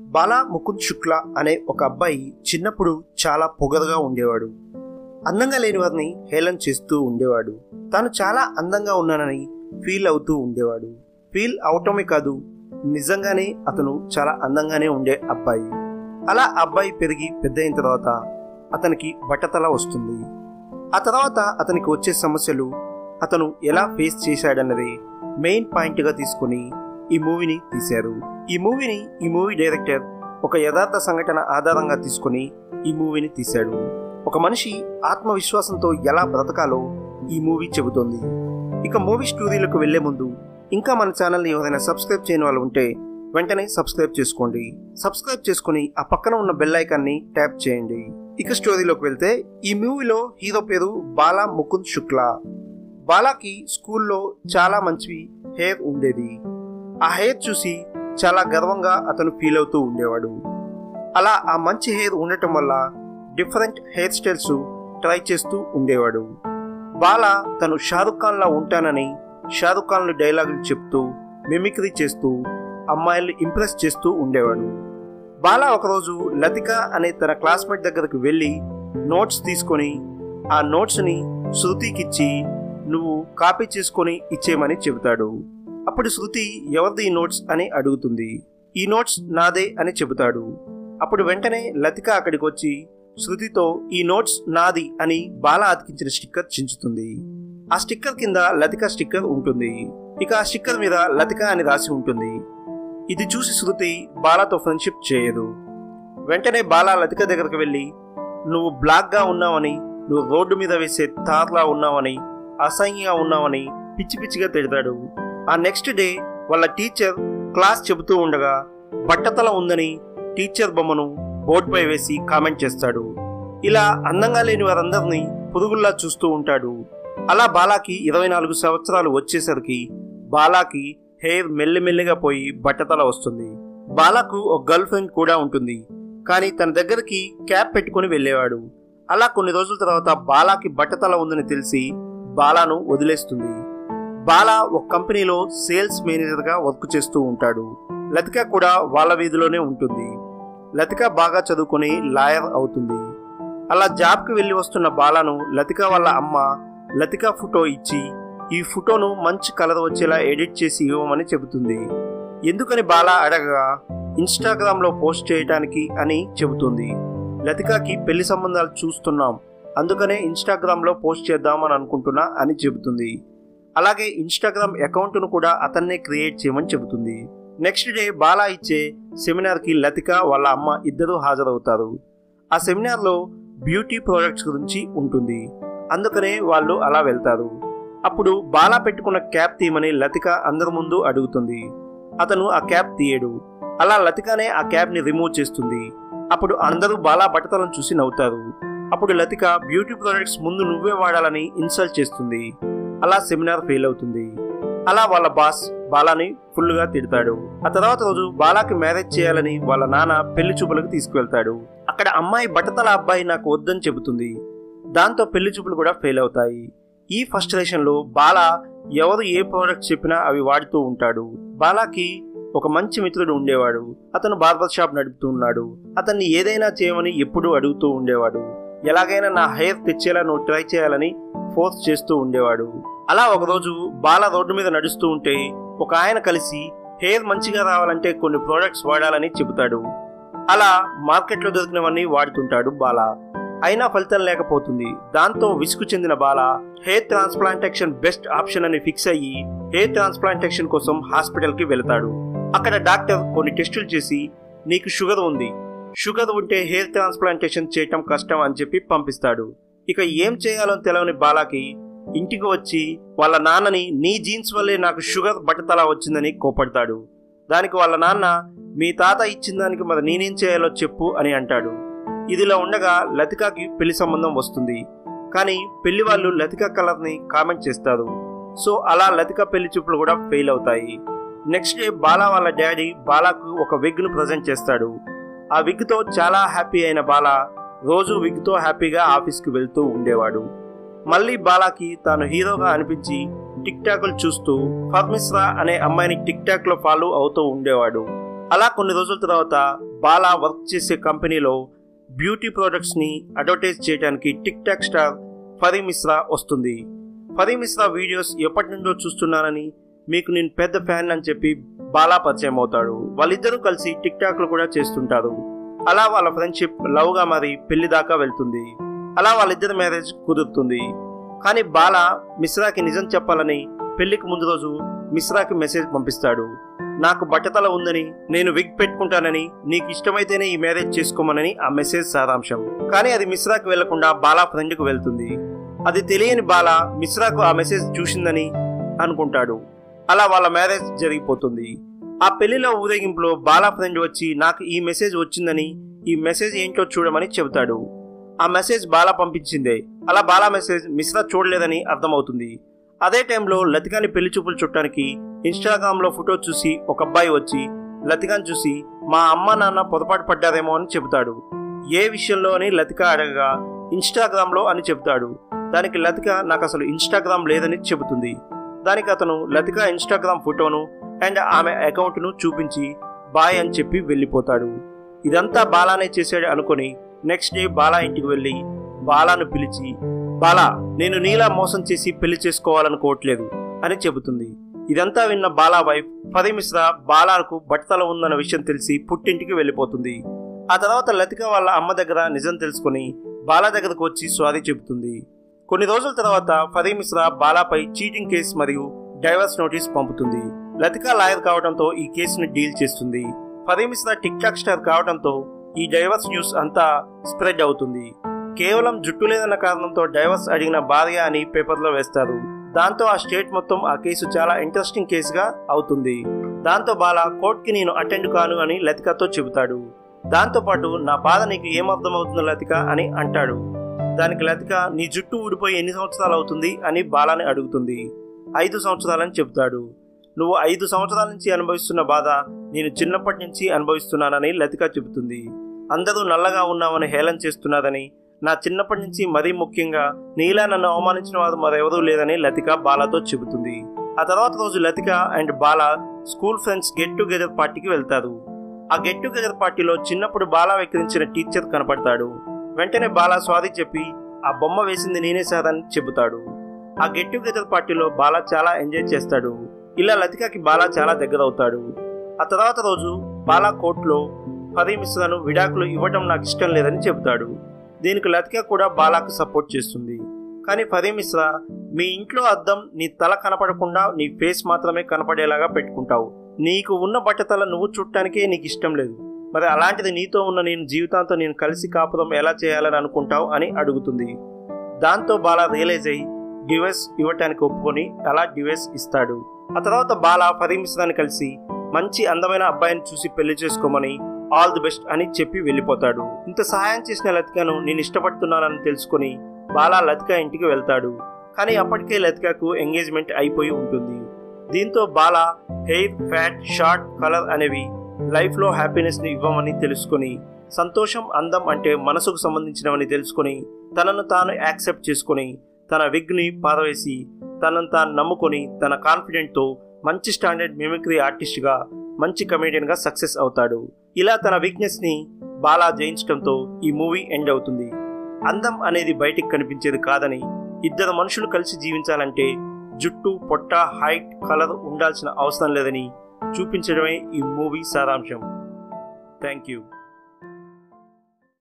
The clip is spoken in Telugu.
బాలా ముకుంద్ శుక్ల అనే ఒక అబ్బాయి చిన్నప్పుడు చాలా పొగరుగా ఉండేవాడు. అందంగా లేని వారిని హేళన చేస్తూ ఉండేవాడు. తాను చాలా అందంగా ఉన్నానని ఫీల్ అవుతూ ఉండేవాడు. ఫీల్ అవటమే కాదు, నిజంగానే అతను చాలా అందంగానే ఉండే అబ్బాయి. అలా అబ్బాయి పెరిగి పెద్ద అయిన తర్వాత అతనికి బట్టతల వస్తుంది. ఆ తర్వాత అతనికి వచ్చే సమస్యలు అతను ఎలా ఫేస్ చేశాడన్నది మెయిన్ పాయింట్గా తీసుకుని ఈ మూవీని తీశారు. ఈ మూవీ డైరెక్టర్ ఒక యథార్థ సంఘటన ఆధారంగా తీసుకుని ఈ మూవీని తీశాడు. ఒక మనిషి ఆత్మవిశ్వాసంతో ఎలా బ్రతకాలో ఈ మూవీ చెబుతోంది. ఇక మూవీ స్టోరీలకు వెళ్లే ముందు ఇంకా మన ఛానల్ని ఎవరైనా సబ్స్క్రైబ్ చేయని వాళ్ళు ఉంటే వెంటనే సబ్స్క్రైబ్ చేసుకోండి. సబ్స్క్రైబ్ చేసుకుని ఆ పక్కన ఉన్న బెల్ ఐకాన్ని ట్యాప్ చేయండి. ఇక స్టోరీలోకి వెళ్తే ఈ మూవీలో హీరో పేరు బాలా ముకుంద్ శుక్ల. బాలాకి స్కూల్లో చాలా మంచి హెయిర్ ఉండేది. ఆ హెయిర్ చూసి చాలా గర్వంగా అతను ఫీల్ అవుతూ ఉండేవాడు. అలా ఆ మంచి హెయిర్ ఉండటం వల్ల డిఫరెంట్ హెయిర్ స్టైల్స్ ట్రై చేస్తూ ఉండేవాడు. బాలా తను షారుఖ్ ఖాన్ లా ఉంటానని షారుఖ్ ఖాన్ డైలాగులు చెప్తూ మిమిక్రీ చేస్తూ అమ్మాయిల్ని ఇంప్రెస్ చేస్తూ ఉండేవాడు. బాలా ఒకరోజు లతిక అనే తన క్లాస్మేట్ దగ్గరకు వెళ్ళి నోట్స్ తీసుకొని ఆ నోట్స్ని శృతికిచ్చి నువ్వు కాపీ చేసుకొని ఇచ్చేయమని చెబుతాడు. అప్పుడు శృతి ఎవరిది ఈ నోట్స్ అని అడుగుతుంది. ఈ నోట్స్ నాదే అని చెబుతాడు. అప్పుడు వెంటనే లతిక అక్కడికి వచ్చి శృతితో ఈ నోట్స్ నాది అని బాలా అతికించిన స్టిక్కర్ చించుతుంది. ఆ స్టిక్కర్ కింద లతిక స్టిక్కర్ ఉంటుంది. ఇక ఆ స్టిక్కర్ మీద లతిక అని రాసి ఉంటుంది. ఇది చూసి శృతి బాలాతో ఫ్రెండ్షిప్ చేయదు. వెంటనే బాలా లతిక దగ్గరకు వెళ్ళి నువ్వు బ్లాక్ గా ఉన్నావని, నువ్వు రోడ్డు మీద వేసే తార్లా ఉన్నావని, అసహ్యంగా ఉన్నావని పిచ్చి పిచ్చిగా తిడతాడు. ఆ నెక్స్ట్ డే వాళ్ళ టీచర్ క్లాస్ చెబుతూ ఉండగా బట్టతల ఉందని టీచర్ బొమ్మను బోర్డుపై వేసి కామెంట్ చేస్తాడు. ఇలా అందంగా లేని వారందరినీ పురుగుల్లా చూస్తూ ఉంటాడు. అలా బాలాకి 24 సంవత్సరాలు వచ్చేసరికి బాలాకి హెయిర్ మెల్లిమెల్లిగా పోయి బట్టతల వస్తుంది. బాలాకు ఒక గర్ల్ ఫ్రెండ్ కూడా ఉంటుంది. కానీ తన దగ్గరికి క్యాప్ పెట్టుకుని వెళ్ళేవాడు. అలా కొన్ని రోజుల తర్వాత బాలాకి బట్టతల ఉందని తెలిసి బాలాను వదిలేస్తుంది. బాలా ఒక కంపెనీలో సేల్స్ మేనేజర్గా వర్క్ చేస్తూ ఉంటాడు. లతిక కూడా వాళ్ళ వీధిలోనే ఉంటుంది. లతిక బాగా చదువుకొని లాయర్ అవుతుంది. అలా జాబ్కి వెళ్ళి వస్తున్న బాలాను లతిక వాళ్ళ అమ్మ లతిక ఫోటో ఇచ్చి ఈ ఫోటోను మంచి కలర్ వచ్చేలా ఎడిట్ చేసి ఇవ్వమని చెబుతుంది. ఎందుకని బాలా అడగగా ఇన్స్టాగ్రామ్లో పోస్ట్ చేయడానికి అని చెబుతుంది. లతికకి పెళ్లి సంబంధాలు చూస్తున్నాం, అందుకనే ఇన్స్టాగ్రామ్లో పోస్ట్ చేద్దామని అనుకుంటున్నా అని చెబుతుంది. అలాగే ఇన్స్టాగ్రామ్ అకౌంట్ను కూడా అతన్నే క్రియేట్ చేయమని చెబుతుంది. నెక్స్ట్ డే బాలా ఇచ్చే సెమినార్కి లతిక వాళ్ళ అమ్మ ఇద్దరూ హాజరవుతారు. ఆ సెమినార్లో బ్యూటీ ప్రోడక్ట్స్ గురించి ఉంటుంది. అందుకనే వాళ్ళు అలా వెళ్తారు. అప్పుడు బాలా పెట్టుకున్న క్యాప్ తీయమని లతిక అందరి ముందు అడుగుతుంది. అతను ఆ క్యాప్ తీయడు. అలా లతికనే ఆ క్యాప్ని రిమూవ్ చేస్తుంది. అప్పుడు అందరూ బాలా బట్టతలను చూసి నవ్వుతారు. అప్పుడు లతిక బ్యూటీ ప్రోడక్ట్స్ ముందు నువ్వే వాడాలని ఇన్సల్ట్ చేస్తుంది. అలా సెమినార్ ఫెయిల్ అవుతుంది. అలా వాళ్ళ బాస్ బాలాని ఫుల్గా తిడతాడు. ఆ తర్వాత రోజు బాలాకి మ్యారేజ్ చేయాలని వాళ్ళ నాన్న పెళ్లి చూపులకు తీసుకువెళ్తాడు. అక్కడ అమ్మాయి బట్టతల అబ్బాయి నాకు వద్దని చెబుతుంది. దాంతో పెళ్లి చూపులు కూడా ఫెయిల్ అవుతాయి. ఈ ఫ్రస్ట్రేషన్ లో బాలా ఎవరు ఏ ప్రోడక్ట్స్ చెప్పినా అవి వాడుతూ ఉంటాడు. బాలాకి ఒక మంచి మిత్రుడు ఉండేవాడు. అతను బార్బర్ షాప్ నడుపుతూ ఉన్నాడు. అతన్ని ఏదైనా చేయమని ఎప్పుడూ అడుగుతూ ఉండేవాడు. ఎలాగైనా నా హెయిర్ తెచ్చేలా నువ్వు ట్రై చేయాలని ఫోర్స్ చేస్తూ ఉండేవాడు. అలా ఒకరోజు బాలా రోడ్డు మీద నడుస్తూ ఉంటే ఒక ఆయన కలిసి హెయిర్ మంచిగా రావాలంటే కొన్ని ప్రోడక్ట్స్ వాడాలని చెబుతాడు. అలా మార్కెట్లో దొరికినవన్నీ వాడుతుంటాడు బాలా. అయినా ఫలితం లేకపోతుంది. దాంతో విసుగు చెందిన Bala hair transplantation best option అని ఫిక్స్ అయ్యి హెయిర్ ట్రాన్స్ప్లాంటేషన్ కోసం హాస్పిటల్కి వెళతాడు. అక్కడ డాక్టర్ కొన్ని టెస్టులు చేసి నీకు షుగర్ ఉంది, షుగర్ ఉంటే హెయిర్ ట్రాన్స్ప్లాంటేషన్ చేయటం కష్టం అని చెప్పి పంపిస్తాడు. ఇక ఏం చేయాలో తెలవని బాలాకి ఇంటికి వచ్చి వాళ్ళ నాన్నని నీ జీన్స్ వల్లే నాకు షుగర్ బట్టతల వచ్చిందని కోపడతాడు. దానికి వాళ్ళ నాన్న మీ తాత ఇచ్చిన దానికి మరి నేనేం చేయాలో చెప్పు అని అంటాడు. ఇదిలా ఉండగా లతికకి పెళ్లి సంబంధం వస్తుంది. కానీ పెళ్లి వాళ్ళు లతిక కలర్ని కామెంట్ చేస్తారు. సో అలా లతిక పెళ్లి చూపులు కూడా ఫెయిల్ అవుతాయి. నెక్స్ట్ డే బాలా వాళ్ళ డాడీ బాలాకు ఒక విగ్ను ప్రజెంట్ చేస్తాడు. ఆ విగ్తో చాలా హ్యాపీ అయిన బాలా రోజు విగ్తో హ్యాపీగా ఆఫీస్కి వెళ్తూ ఉండేవాడు. మళ్ళీ బాలాకి తాను హీరోగా అనిపించి టిక్ టాక్లు చూస్తూ ఫర్మిస్రా అనే అమ్మాయిని టిక్ టాక్ లో ఫాలో అవుతూ ఉండేవాడు. అలా కొన్ని రోజుల తర్వాత బాలా వర్క్ చేసే కంపెనీలో బ్యూటీ ప్రోడక్ట్స్ని అడ్వర్టైజ్ చేయడానికి tik tok star Pari Mishra వస్తుంది. ఫరీ మిశ్రా వీడియోస్ ఎప్పటి నుండో చూస్తున్నానని, మీకు నేను పెద్ద ఫ్యాన్ అని చెప్పి బాలా పరిచయం అవుతాడు. వాళ్ళిద్దరూ కలిసి టిక్ టాక్లు కూడా చేస్తుంటారు. అలా వాళ్ళ ఫ్రెండ్షిప్ లవ్గా మారి పెళ్లి దాకా వెళ్తుంది. అలా వాళ్ళిద్దరి మ్యారేజ్ కుదురుతుంది. కానీ బాలా మిశ్రాకి నిజం చెప్పాలని పెళ్లికి ముందు రోజు మిశ్రాకి మెసేజ్ పంపిస్తాడు. నాకు బట్టతల ఉందని, నేను విగ్ పెట్టుకుంటానని, నీకు ఇష్టమైతేనే ఈ మ్యారేజ్ చేసుకోమనని ఆ మెసేజ్ సారాంశం. కానీ అది మిశ్రాకి వెళ్లకుండా బాలా ఫ్రెండ్కి వెళ్తుంది. అది తెలియని బాలా మిశ్రాకు ఆ మెసేజ్ చూసిందని అనుకుంటాడు. అలా వాళ్ళ మ్యారేజ్ జరిగిపోతుంది. ఆ పెళ్లిలో ఊరేగింపులో బాలా ఫ్రెండ్ వచ్చి నాకు ఈ మెసేజ్ వచ్చిందని, ఈ మెసేజ్ ఏంటో చూడమని చెబుతాడు. ఆ మెసేజ్ బాలా పంపించిందే. అలా బాలా మెసేజ్ మిశ్రా చూడలేదని అర్థమవుతుంది. అదే టైంలో లతికాని పెళ్లి చూపులు చుట్టానికి ఇన్స్టాగ్రామ్లో ఫోటో చూసి ఒక అబ్బాయి వచ్చి లతికాని చూసి మా అమ్మ నాన్న పొరపాటు పడ్డారేమో అని చెబుతాడు. ఏ విషయంలో అని లతిక అడగగా ఇన్స్టాగ్రామ్లో అని చెబుతాడు. దానికి లతిక నాకు అసలు ఇన్స్టాగ్రామ్ లేదని చెబుతుంది. దానికి అతను లతిక ఇన్స్టాగ్రామ్ ఫోటోను అండ్ ఆమె అకౌంట్ను చూపించి బాయ్ అని చెప్పి వెళ్ళిపోతాడు. ఇదంతా బాలానే చేశాడు అనుకుని నెక్స్ట్ డే బాలా ఇంటికి వెళ్ళి బాలాను పిలిచి, బాలా నేను నీలా మోసం చేసి పెళ్లి చేసుకోవాలనుకోవట్లేదు అని చెబుతుంది. ఇదంతా విన్న బాలా వైఫ్ ఫరీ మిశ్రా బాలాకు బట్టతల ఉందన్న విషయం తెలిసి పుట్టింటికి వెళ్ళిపోతుంది. ఆ తర్వాత లతిక వాళ్ళ అమ్మ దగ్గర నిజం తెలుసుకుని బాలా దగ్గరకు వచ్చి సారీ చెబుతుంది. కొన్ని రోజుల తర్వాత ఫరీ మిశ్రా బాలాపై చీటింగ్ కేసు మరియు డైవర్స్ నోటీస్ పంపుతుంది. లతిక లాయర్ కావడంతో ఈ కేసును డీల్ చేస్తుంది. ఫరీ మిశ్రా టిక్ టాక్ స్టార్ కావడంతో ఈ డైవర్స్ న్యూస్ అంతా స్ప్రెడ్ అవుతుంది. కేవలం జుట్టు లేదన్న కారణంతో డైవర్స్ అడిగిన భార్య అని పేపర్లో వేస్తారు. దాంతో ఆ స్టేట్ మొత్తం ఆ కేసు చాలా ఇంట్రెస్టింగ్ కేసుగా అవుతుంది. దాంతో బాలా కోర్టుకి నేను అటెండ్ కాను అని లతికతో చెబుతాడు. దాంతో పాటు నా బాధ నీకు ఏమర్థమవుతుందో లతిక అని అంటాడు. దానికి లతిక నీ జుట్టు ఊడిపోయి ఎన్ని సంవత్సరాలు అవుతుంది అని బాలాని అడుగుతుంది. 5 సంవత్సరాలని చెబుతాడు. నువ్వు 5 సంవత్సరాల నుంచి అనుభవిస్తున్న బాధ నేను చిన్నప్పటి నుంచి అనుభవిస్తున్నానని లతిక చెబుతుంది. అందరూ నల్లగా ఉన్నామని హేళన చేస్తున్నారని, నా చిన్నప్పటి నుంచి మరీ ముఖ్యంగా నీలా నన్ను అవమానించిన వారు మరెవరూ లేదని లతిక బాలాతో చెబుతుంది. ఆ తర్వాత రోజు Latika and Bala school friends get together పార్టీకి వెళ్తారు. ఆ గెట్ టుగెదర్ పార్టీలో చిన్నప్పుడు బాలా వెక్కిరించిన టీచర్ కనపడతాడు. వెంటనే బాలా సారీ చెప్పి ఆ బొమ్మ వేసింది నేనే సార్ అని చెబుతాడు. ఆ గెట్ టుగెదర్ పార్టీలో బాలా చాలా ఎంజాయ్ చేస్తాడు. ఇలా లతికకి బాలా చాలా దగ్గర అవుతాడు. ఆ తర్వాత రోజు బాలా కోర్టులో ఫరీ మిశ్రాను విడాకులు ఇవ్వడం నాకు ఇష్టం లేదని చెబుతాడు. దీనికి లతిక కూడా బాలాకు సపోర్ట్ చేస్తుంది. కానీ ఫరీ మిశ్రా మీ ఇంట్లో అద్దం నీ తల కనపడకుండా నీ ఫేస్ మాత్రమే కనపడేలాగా పెట్టుకుంటావు. నీకు ఉన్న బట్టతల నువ్వు చూడటానికే నీకు ఇష్టం లేదు. మరి అలాంటిది నీతో ఉన్న నేను జీవితాంతో నేను కలిసి కాపురం ఎలా చేయాలని అనుకుంటావు అని అడుగుతుంది. దాంతో బాలా రియలైజ్ అయ్యి డివోర్స్ ఇవ్వటానికి ఒప్పుకొని అలా డివోర్స్ ఇస్తాడు. ఆ తర్వాత బాలా ఫరీ మిశ్రాని కలిసి మంచి అందమైన అబ్బాయిని చూసి పెళ్లి చేసుకోమని ఆల్ ది బెస్ట్ అని చెప్పి వెళ్ళిపోతాడు. ఇంత సహాయం చేసిన లతికను నేను ఇష్టపడుతున్నానని తెలుసుకుని బాలా లతిక ఇంటికి వెళ్తాడు. కానీ అప్పటికే లతికకు ఎంగేజ్మెంట్ అయిపోయి ఉంటుంది. దీంతో Bala hair, fat, short, colour అనేవి లైఫ్లో హ్యాపీనెస్ని ఇవ్వమని తెలుసుకుని, సంతోషం, అందం అంటే మనసుకు సంబంధించినవని తెలుసుకుని తనను తాను యాక్సెప్ట్ చేసుకుని తన విగ్ని పారవేసి తనను తాను నమ్ముకొని తన కాన్ఫిడెంట్తో మంచి స్టాండర్డ్ మిమిక్రీ ఆర్టిస్ట్గా, మంచి కమెడియన్గా సక్సెస్ అవుతాడు. ఇలా తన వీక్నెస్ని బాలా జయించడంతో ఈ మూవీ ఎండ్ అవుతుంది. అందం అనేది బయటికి కనిపించేది కాదని, ఇద్దరు మనుషులు కలిసి జీవించాలంటే జుట్టు, పొట్ట, హైట్, కలర్ ఉండాల్సిన అవసరం లేదని చూపించడమే ఈ మూవీ సారాంశం. Thank you.